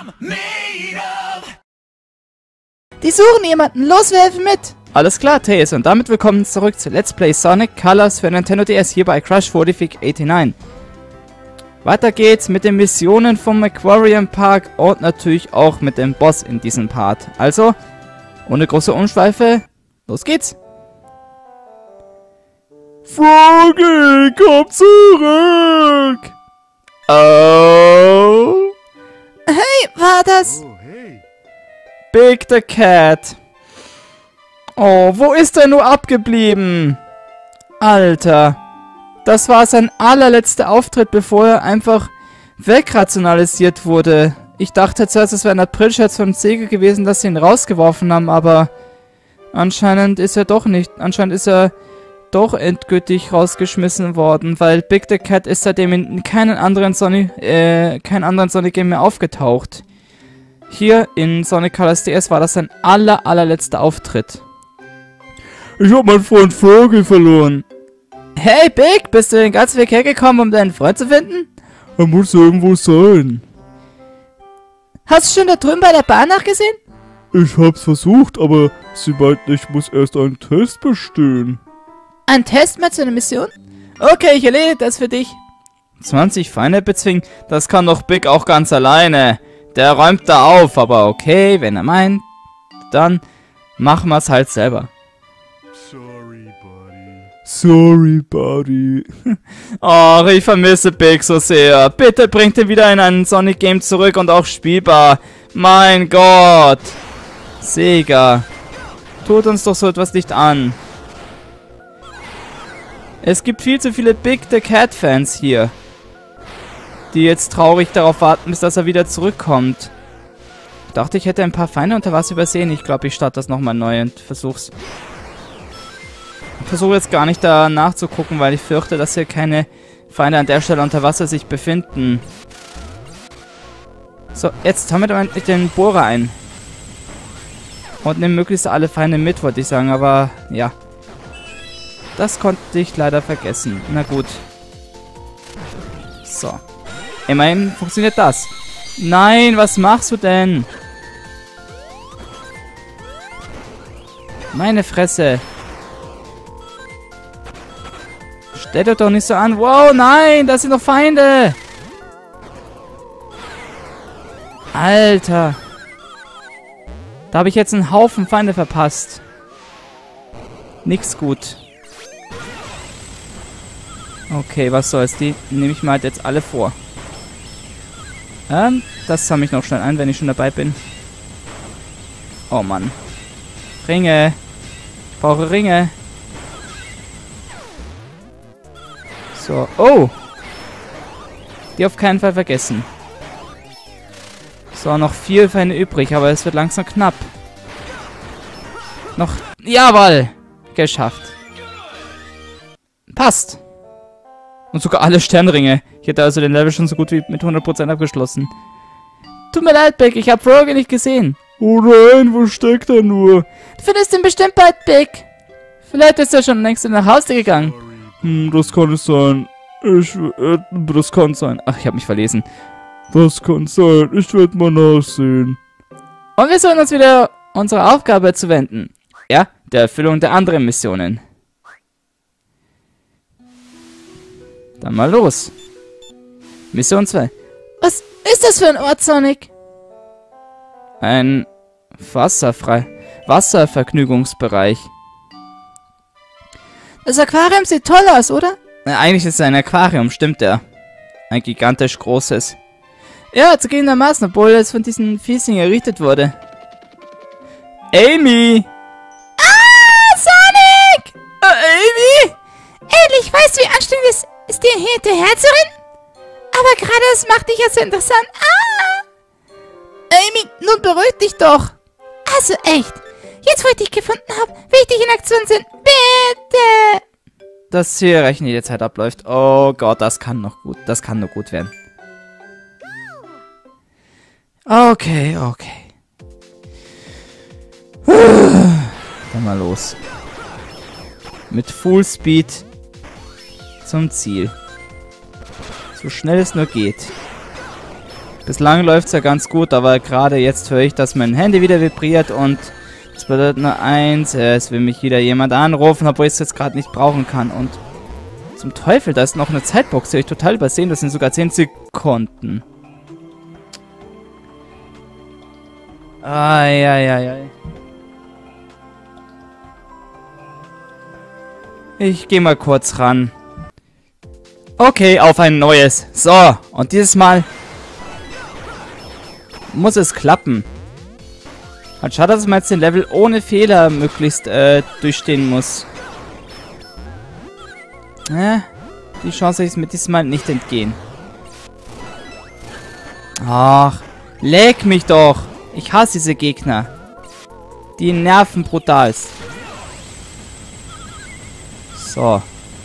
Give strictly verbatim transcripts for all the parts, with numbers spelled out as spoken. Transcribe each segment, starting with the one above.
Die suchen jemanden. Los, wir helfen mit. Alles klar, Tails. Und damit willkommen zurück zu Let's Play Sonic Colors für Nintendo D S hier bei Crash forty-five eighty-nine. Weiter geht's mit den Missionen vom Aquarium Park und natürlich auch mit dem Boss in diesem Part. Also, ohne große Umschweife, los geht's. Froggy, komm zurück! Oh! Hey, war das? Oh, hey. Big the Cat. Oh, wo ist er nur abgeblieben? Alter. Das war sein allerletzter Auftritt, bevor er einfach wegrationalisiert wurde. Ich dachte zuerst, es wäre ein Aprilscherz von Sega gewesen, dass sie ihn rausgeworfen haben, aber anscheinend ist er doch nicht. Anscheinend ist er doch endgültig rausgeschmissen worden, weil Big the Cat ist seitdem in keinen anderen Sonic, äh, kein anderen Sonic Game mehr aufgetaucht. Hier in Sonic Colors D S war das sein aller, allerletzter Auftritt. Ich hab meinen Freund Froggy verloren. Hey Big, bist du den ganzen Weg hergekommen, um deinen Freund zu finden? Er muss irgendwo sein. Hast du schon da drüben bei der Bahn nachgesehen? Ich hab's versucht, aber sie meinten, ich muss erst einen Test bestehen. Ein Test mal zu einer Mission? Okay, ich erledige das für dich. zwanzig Feinde bezwingen? Das kann doch Big auch ganz alleine. Der räumt da auf, aber okay, wenn er meint, dann machen wir es halt selber. Sorry, Buddy. Sorry, Buddy. Och, ich vermisse Big so sehr. Bitte bringt ihn wieder in ein Sonic Game zurück und auch spielbar. Mein Gott. Sega. Tut uns doch so etwas nicht an. Es gibt viel zu viele Big the Cat Fans hier, die jetzt traurig darauf warten, bis dass er wieder zurückkommt. Ich dachte, ich hätte ein paar Feinde unter Wasser übersehen. Ich glaube, ich starte das nochmal neu und versuch's. Ich versuche jetzt gar nicht da nachzugucken, weil ich fürchte, dass hier keine Feinde an der Stelle unter Wasser sich befinden. So, jetzt haben wir da endlich den Bohrer ein. Und nehmen möglichst alle Feinde mit, wollte ich sagen, aber ja. Das konnte ich leider vergessen. Na gut. So. Immerhin funktioniert das. Nein, was machst du denn? Meine Fresse. Stellt euch doch nicht so an. Wow, nein, das sind doch Feinde. Alter. Da habe ich jetzt einen Haufen Feinde verpasst. Nix gut. Okay, was soll's. Die nehme ich mal halt jetzt alle vor. Ähm, das sammle ich noch schnell ein, wenn ich schon dabei bin. Oh Mann. Ringe. Ich brauche Ringe. So. Oh. Die auf keinen Fall vergessen. So, noch vier Feinde übrig, aber es wird langsam knapp. Noch. Jawohl. Geschafft. Passt. Und sogar alle Sternringe. Ich hätte also den Level schon so gut wie mit hundert Prozent abgeschlossen. Tut mir leid, Big. Ich habe Froggy nicht gesehen. Oh nein, wo steckt er nur? Du findest ihn bestimmt bald, Big. Vielleicht ist er schon längst nach Hause gegangen. Hm, das kann es sein. Ich, äh, das kann sein. Ach, ich habe mich verlesen. Das kann sein. Ich werde mal nachsehen. Und wir sollen uns wieder unserer Aufgabe zuwenden. Ja, der Erfüllung der anderen Missionen. Dann mal los. Mission zwei. Was ist das für ein Ort, Sonic? Ein wasserfrei Wasservergnügungsbereich. Das Aquarium sieht toll aus, oder? Na, eigentlich ist es ein Aquarium, stimmt ja. Ein gigantisch großes. Ja, zugegebenermaßen, obwohl es von diesen Fiesling errichtet wurde. Amy! Ah, Sonic! Äh, Amy? Endlich weißt du, wie anstrengend es ist, dir hier hinterher zu rennen? Aber gerade das macht dich ja so interessant. Ah! Amy, nun beruhig dich doch. Also echt. Jetzt, wo ich dich gefunden habe, will ich dich in Aktion sehen. Bitte! Das hier rechnet die Zeit abläuft. Oh Gott, das kann noch gut. Das kann nur gut werden. Okay, okay. Dann mal los. Mit Full Speed zum Ziel. So schnell es nur geht. Bislang läuft es ja ganz gut, aber gerade jetzt höre ich, dass mein Handy wieder vibriert und das bedeutet nur eins, es will mich wieder jemand anrufen, obwohl ich es jetzt gerade nicht brauchen kann. Und zum Teufel, da ist noch eine Zeitbox, die habe ich total übersehen, das sind sogar zehn Sekunden. Eieiei. Ich gehe mal kurz ran. Okay, auf ein neues. So, und dieses Mal muss es klappen. Und schade, dass man jetzt den Level ohne Fehler möglichst äh, durchstehen muss. Äh, die Chance ist mir diesmal nicht entgehen. Ach, leck mich doch. Ich hasse diese Gegner. Die nerven brutalst. So.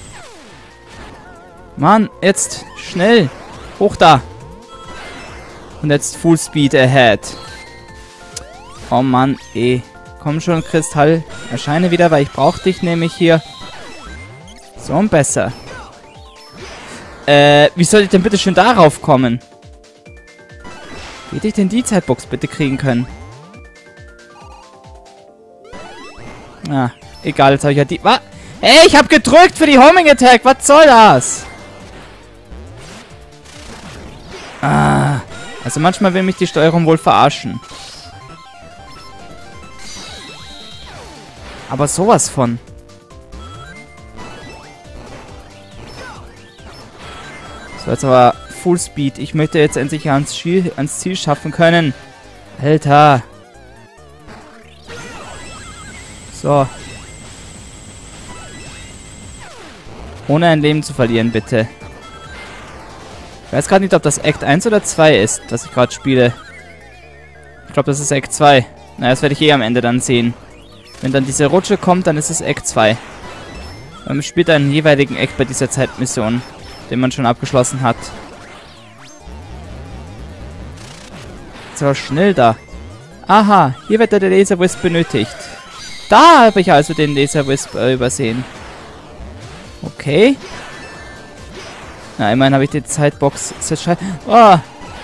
Mann, jetzt schnell. Hoch da. Und jetzt Full Speed ahead. Oh Mann, eh. Komm schon, Kristall. Erscheine wieder, weil ich brauche dich nämlich hier. So und besser. Äh, wie soll ich denn bitte schön darauf kommen? Wie hätte ich denn die Zeitbox bitte kriegen können? Ah, egal, jetzt habe ich ja die... Was? Ey, ich habe gedrückt für die Homing Attack. Was soll das? Ah, also manchmal will mich die Steuerung wohl verarschen. Aber sowas von. So, jetzt aber Full Speed. Ich möchte jetzt endlich ans Ziel, ans Ziel schaffen können. Alter. So. Ohne ein Leben zu verlieren, bitte. Ich weiß gerade nicht, ob das Act eins oder zwei ist, das ich gerade spiele. Ich glaube, das ist Act zwei. Naja, das werde ich eh am Ende dann sehen. Wenn dann diese Rutsche kommt, dann ist es Act zwei. Man spielt einen jeweiligen Act bei dieser Zeitmission, den man schon abgeschlossen hat. So, schnell da. Aha, hier wird der Laserwisp benötigt. Da habe ich also den Laserwisp äh, übersehen. Okay. Na, immerhin habe ich die Zeitbox. Oh.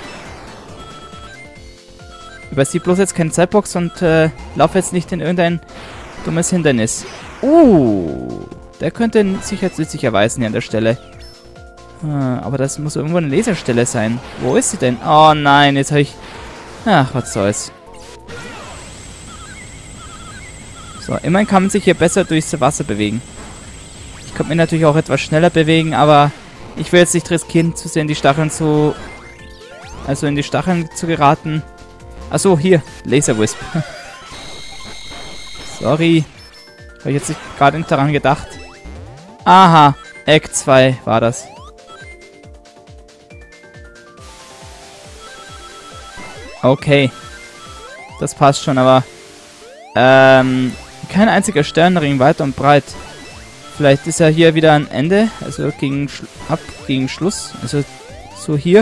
Übersieh bloß jetzt keine Zeitbox und äh, laufe jetzt nicht in irgendein dummes Hindernis. Uh, der könnte sich jetzt nützlich erweisen hier an der Stelle. Ah, aber das muss irgendwo eine Laserstelle sein. Wo ist sie denn? Oh nein, jetzt habe ich... Ach, was soll's. So, immerhin kann man sich hier besser durchs Wasser bewegen. Ich könnte mich natürlich auch etwas schneller bewegen, aber ich will jetzt nicht riskieren, zu sehr in die Stacheln zu... Also in die Stacheln zu geraten. Achso, hier, Laserwisp. Sorry. Habe ich jetzt nicht gerade nicht daran gedacht. Aha, Act zwei war das. Okay. Das passt schon, aber... Ähm... Kein einziger Sternenring, weit und breit. Vielleicht ist ja hier wieder ein Ende. Also gegen... Sch ab gegen Schluss. Also so hier.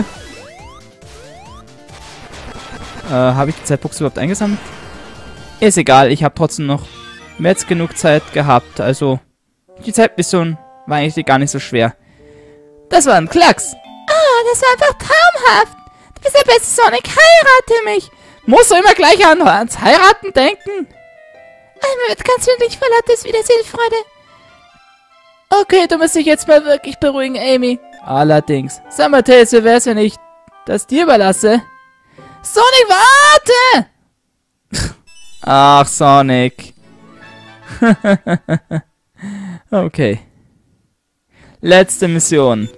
Äh, habe ich die Zeitbox überhaupt eingesammelt? Ist egal, ich habe trotzdem noch mehr als genug Zeit gehabt. Also, die Zeitmission war eigentlich gar nicht so schwer. Das war ein Klacks. Ah, das war einfach traumhaft. Du bist der beste Sonic, heirate mich. Musst du immer gleich an, ans Heiraten denken? Mir wird ganz wirklich vor lautes Wiedersehen, Freunde. Okay, du musst dich jetzt mal wirklich beruhigen, Amy. Allerdings. Sag mal, Tails, wie wär's, wenn ich das dir überlasse? Sonic, warte! Ach, Sonic. Okay. Letzte Mission.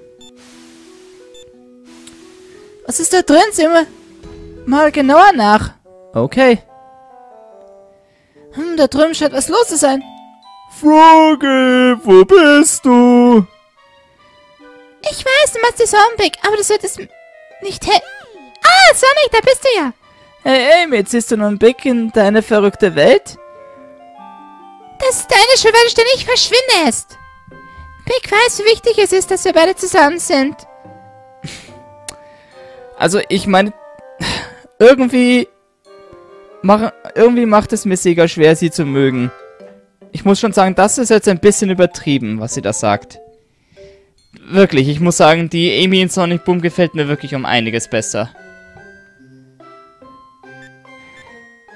Was ist da drin? Sehen wir mal genauer nach. Okay. Hm, da drüben scheint was los zu sein. Froggy, wo bist du? Ich weiß, du machst die Sonnenblick, aber das wird es nicht he... Ah, Sonic, da bist du ja. Hey, Amy, jetzt siehst du nun Big in deine verrückte Welt? Das ist deine Schuld, weil du ständig verschwindest. Big weiß, wie wichtig es ist, dass wir beide zusammen sind. Also, ich meine, irgendwie, mach, irgendwie macht es mir sehr schwer, sie zu mögen. Ich muss schon sagen, das ist jetzt ein bisschen übertrieben, was sie da sagt. Wirklich, ich muss sagen, die Amy in Sonic Boom gefällt mir wirklich um einiges besser.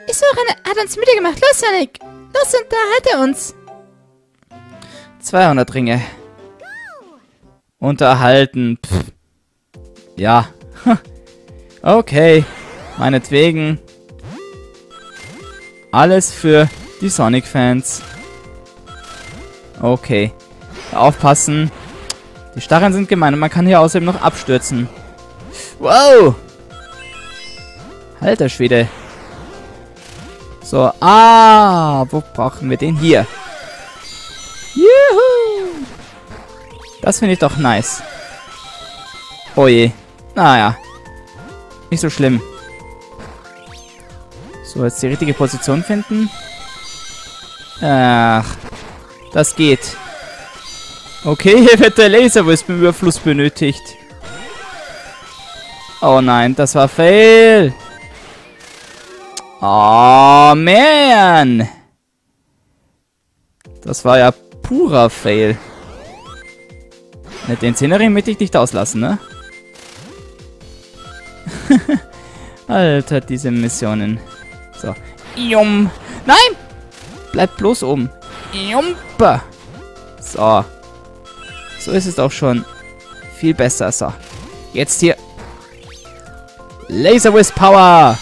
Die Suche hat uns müde gemacht. Los, Sonic. Los, unterhalte uns. zweihundert Ringe. Unterhalten. Pff. Ja. Okay. Meinetwegen. Alles für die Sonic-Fans. Okay. Aufpassen. Die Stacheln sind gemein und man kann hier außerdem noch abstürzen. Wow! Alter Schwede. So, ah, wo brauchen wir den? Hier. Juhu! Das finde ich doch nice. Oh je. Naja. Nicht so schlimm. So, jetzt die richtige Position finden. Ach. Das geht. Okay, hier wird der Laserwisp-Überfluss benötigt. Oh nein, das war Fail. Oh, man. Das war ja purer Fail. Den Zehnerring möchte ich nicht auslassen, ne? Alter, diese Missionen. So. Jum. Nein! Bleib bloß oben. Jumpa. So. So ist es auch schon viel besser. So. Jetzt hier. Laserwisp Power.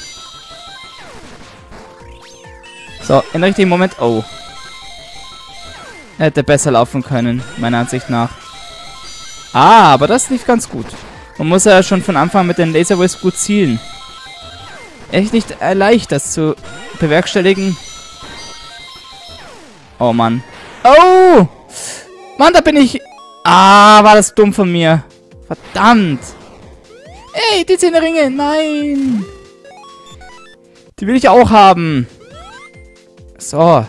So, im richtigen Moment. Oh. Hätte besser laufen können, meiner Ansicht nach. Ah, aber das lief ganz gut. Man muss ja schon von Anfang mit den Laserwisp gut zielen. Echt nicht äh, leicht, das zu bewerkstelligen. Oh, Mann. Oh! Mann, da bin ich... Ah, war das dumm von mir. Verdammt. Ey, die zehn Ringe. Nein. Die will ich auch haben. So.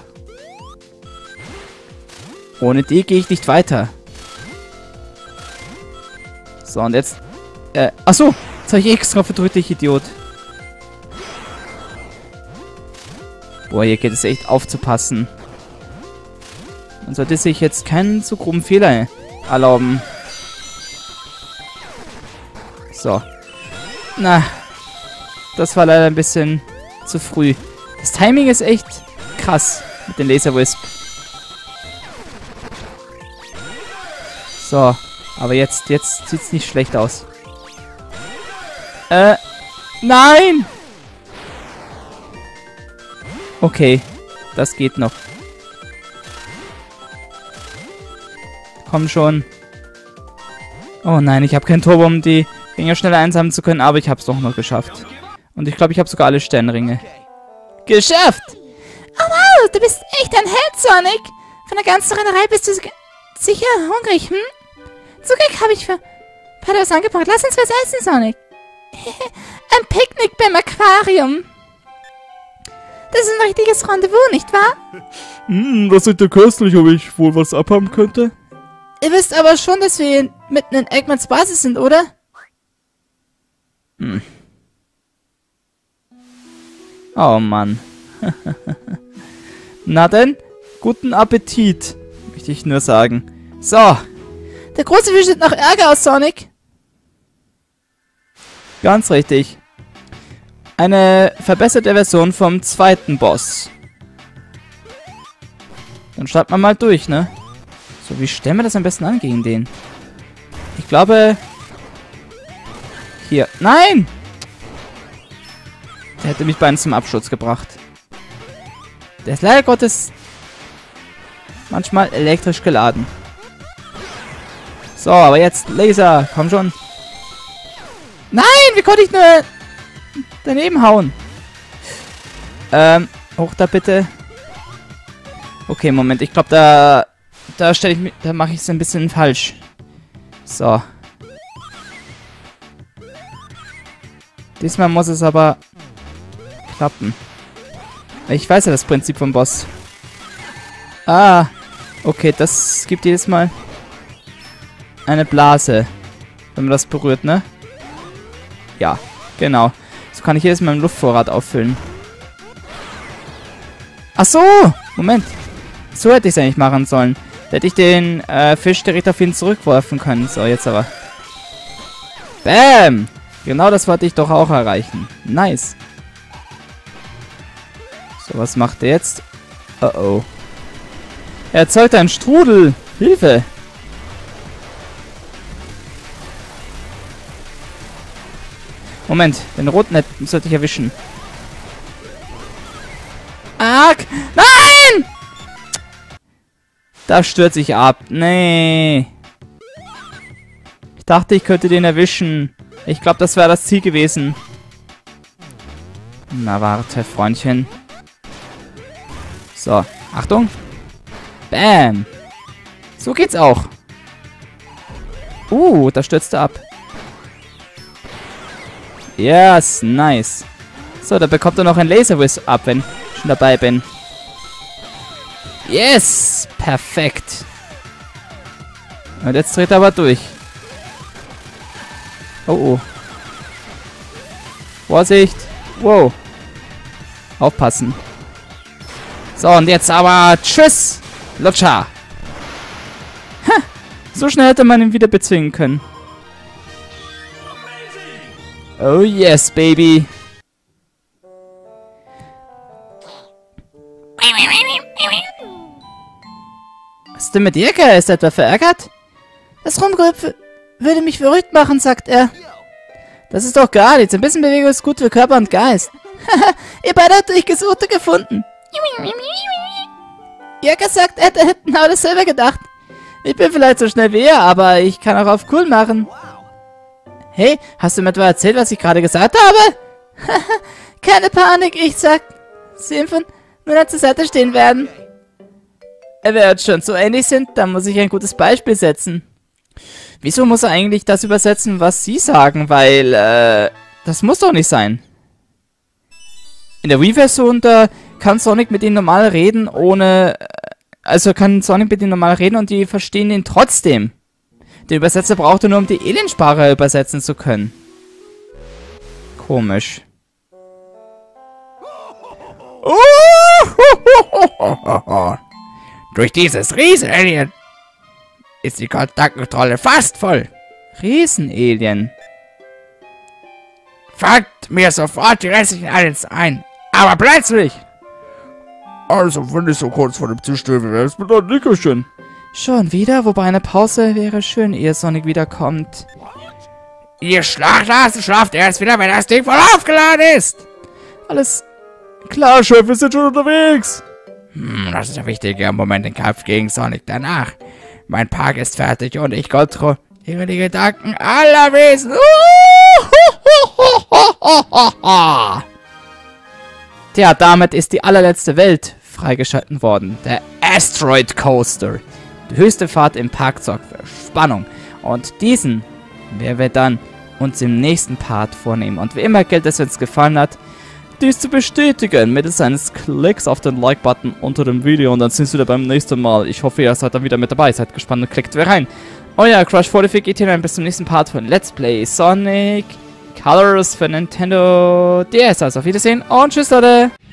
Ohne die gehe ich nicht weiter. So, und jetzt... Äh, achso. Jetzt habe ich extra verdrückt, ich Idiot. Boah, hier geht es echt aufzupassen. Man sollte sich jetzt keinen zu groben Fehler erlauben. So. Na. Das war leider ein bisschen zu früh. Das Timing ist echt krass mit den Laserwisp. So. Aber jetzt, jetzt sieht's nicht schlecht aus. Äh. Nein! Okay. Das geht noch. Komm schon. Oh nein, ich habe kein Turbo, um die Ringe schneller einsammeln zu können, aber ich habe es doch noch geschafft. Und ich glaube, ich habe sogar alle Sternringe. Geschafft! Oh wow, du bist echt ein Held, Sonic. Von der ganzen Rennerei bist du sicher hungrig, hm? Zum Glück habe ich für Pados angebracht. Lass uns was essen, Sonic. Ein Picknick beim Aquarium. Das ist ein richtiges Rendezvous, nicht wahr? Hm, das sieht ja köstlich, ob ich wohl was abhaben könnte. Ihr wisst aber schon, dass wir mitten in Eggmans Basis sind, oder? Hm. Oh Mann. Na denn, guten Appetit, möchte ich nur sagen. So. Der große Fisch sieht nach Ärger aus, Sonic. Ganz richtig. Eine verbesserte Version vom zweiten Boss. Dann starten wir mal durch, ne? So, wie stellen wir das am besten an gegen den? Ich glaube... Hier. Nein! Der hätte mich beinahe zum Absturz gebracht. Der ist leider Gottes manchmal elektrisch geladen. So, aber jetzt Laser. Komm schon. Nein, wie konnte ich nur daneben hauen? Ähm, hoch da bitte. Okay, Moment. Ich glaube, da da stelle ich mich, da mache ich es ein bisschen falsch. So. Diesmal muss es aber klappen. Ich weiß ja das Prinzip vom Boss. Ah, okay, das gibt jedes Mal eine Blase, wenn man das berührt, ne? Ja, genau. So kann ich jedes Mal einen Luftvorrat auffüllen. Ach so! Moment. So hätte ich es eigentlich machen sollen. Da hätte ich den äh, Fisch direkt auf ihn zurückwerfen können. So, jetzt aber. Bam! Genau das wollte ich doch auch erreichen. Nice. So, was macht der jetzt? Oh oh. Er erzeugt einen Strudel. Hilfe. Moment, den roten sollte ich erwischen. Arg! Nein! Da stürzt sich ab. Nee. Ich dachte, ich könnte den erwischen. Ich glaube, das wäre das Ziel gewesen. Na, warte, Freundchen. So, Achtung. Bam. So geht's auch. Uh, da stürzt er ab. Yes, nice. So, da bekommt er noch ein Laserwisp ab, wenn ich schon dabei bin. Yes, perfekt. Und jetzt dreht er aber durch. Oh, oh. Vorsicht. Wow. Aufpassen. So, und jetzt aber tschüss, Lutscher. Ha, so schnell hätte man ihn wieder bezwingen können. Oh yes, baby. Was ist denn mit dir, Kerl? Ist er etwa verärgert? Das Rumgerüpfe würde mich verrückt machen, sagt er. Das ist doch gar nichts. Ein bisschen Bewegung ist gut für Körper und Geist. Haha, ihr beide habt euch gesucht und gefunden. Jörg sagt, er hätte genau dasselbe gedacht. Ich bin vielleicht so schnell wie er, aber ich kann auch auf cool machen. Hey, hast du mir etwa erzählt, was ich gerade gesagt habe? Keine Panik, ich sag, sie von nur zur Seite stehen werden. Wenn wir jetzt schon so ähnlich sind, dann muss ich ein gutes Beispiel setzen. Wieso muss er eigentlich das übersetzen, was sie sagen? Weil, äh, das muss doch nicht sein. In der Wii-Version, da kann Sonic mit ihnen normal reden, ohne... Also kann Sonic mit ihnen normal reden und die verstehen ihn trotzdem. Der Übersetzer braucht er nur, um die Aliensprache übersetzen zu können. Komisch. Durch dieses Riesen-Alien ist die Kontaktkontrolle fast voll. Riesen-Alien? Fangt mir sofort die restlichen Aliens ein. Aber plötzlich! Also, wenn ich so kurz vor dem Zerstören wäre, ist mir doch ein Nickerchen. Schon wieder? Wobei eine Pause wäre schön, ehe Sonic wiederkommt. Ihr Schlachthasen schlaft erst wieder, wenn das Ding voll aufgeladen ist. Alles klar, Chef, wir sind schon unterwegs. Hm, das ist ein wichtiger Moment im Kampf gegen Sonic danach. Mein Park ist fertig und ich kontrolliere die Gedanken aller Wesen. Tja, damit ist die allerletzte Welt freigeschalten worden. Der Asteroid Coaster. Die höchste Fahrt im Park sorgt für Spannung. Und diesen werden wir dann uns im nächsten Part vornehmen. Und wie immer gilt es, wenn es gefallen hat, dies zu bestätigen mittels eines Klicks auf den Like-Button unter dem Video. Und dann sind wir wieder beim nächsten Mal. Ich hoffe, ihr seid dann wieder mit dabei. Seid gespannt und klickt wieder rein. Euer Crush vierundvierzig geht hinein bis zum nächsten Part von Let's Play Sonic Colors für Nintendo D S. Also auf Wiedersehen und tschüss, Leute.